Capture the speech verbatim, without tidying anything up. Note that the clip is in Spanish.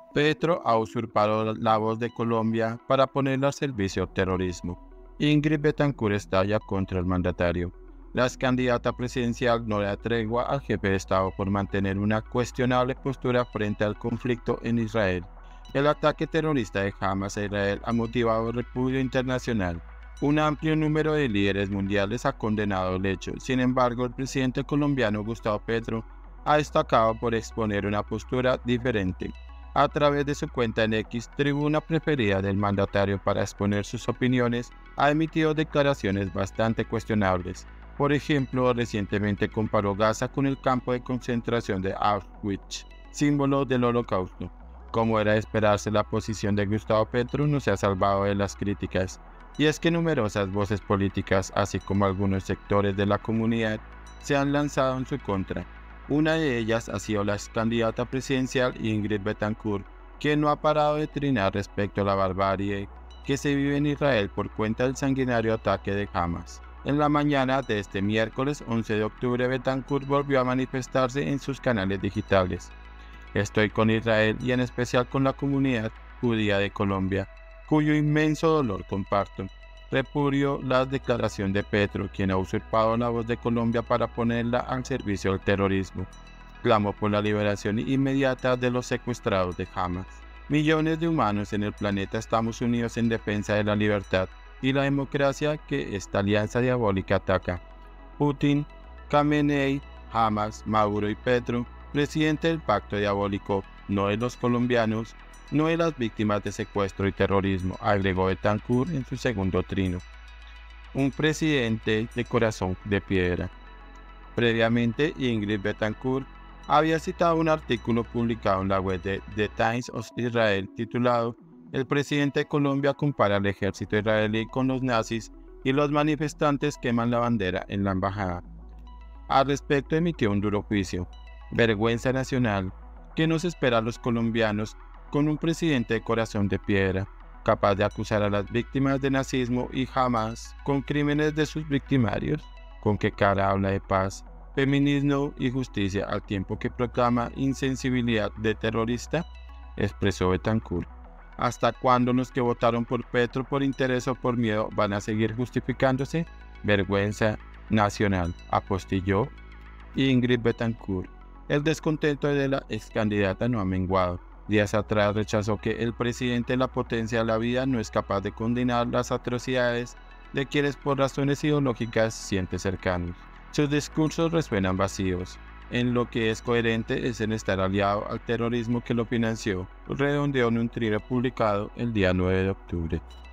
Petro ha usurpado la voz de Colombia para ponerla al servicio del terrorismo. Ingrid Betancourt estalla contra el mandatario. La ex candidata presidencial no le da tregua al jefe de Estado por mantener una cuestionable postura frente al conflicto en Israel. El ataque terrorista de Hamas a Israel ha motivado repudio internacional. Un amplio número de líderes mundiales ha condenado el hecho. Sin embargo, el presidente colombiano Gustavo Petro ha destacado por exponer una postura diferente. A través de su cuenta en X, tribuna preferida del mandatario para exponer sus opiniones, ha emitido declaraciones bastante cuestionables. Por ejemplo, recientemente comparó Gaza con el campo de concentración de Auschwitz, símbolo del Holocausto. Como era de esperarse, la posición de Gustavo Petro no se ha salvado de las críticas, y es que numerosas voces políticas, así como algunos sectores de la comunidad, se han lanzado en su contra. Una de ellas ha sido la ex candidata presidencial Ingrid Betancourt, quien no ha parado de trinar respecto a la barbarie que se vive en Israel por cuenta del sanguinario ataque de Hamas. En la mañana de este miércoles once de octubre, Betancourt volvió a manifestarse en sus canales digitales. Estoy con Israel y en especial con la comunidad judía de Colombia, cuyo inmenso dolor comparto. Repudio la declaración de Petro, quien ha usurpado la voz de Colombia para ponerla al servicio del terrorismo. Clamo por la liberación inmediata de los secuestrados de Hamas. Millones de humanos en el planeta estamos unidos en defensa de la libertad y la democracia que esta alianza diabólica ataca. Putin, Khamenei, Hamas, Maduro y Petro, presidente del pacto diabólico, no de los colombianos, no de las víctimas de secuestro y terrorismo, agregó Betancourt en su segundo trino. Un presidente de corazón de piedra. Previamente, Ingrid Betancourt había citado un artículo publicado en la web de The Times of Israel titulado "El presidente de Colombia compara al ejército israelí con los nazis y los manifestantes queman la bandera en la embajada". Al respecto emitió un duro juicio. Vergüenza nacional. ¿Qué nos espera a los colombianos con un presidente de corazón de piedra, capaz de acusar a las víctimas de nazismo y jamás con crímenes de sus victimarios? ¿Con qué cara habla de paz, feminismo y justicia al tiempo que proclama insensibilidad de terrorista? Expresó Betancourt. ¿Hasta cuándo los que votaron por Petro por interés o por miedo van a seguir justificándose? Vergüenza nacional, apostilló Ingrid Betancourt. El descontento de la ex candidata no ha menguado. Días atrás rechazó que el presidente de la potencia de la vida no es capaz de condenar las atrocidades de quienes por razones ideológicas siente cercanos. Sus discursos resuenan vacíos. En lo que es coherente es en estar aliado al terrorismo que lo financió, redondeó en un trino publicado el día nueve de octubre.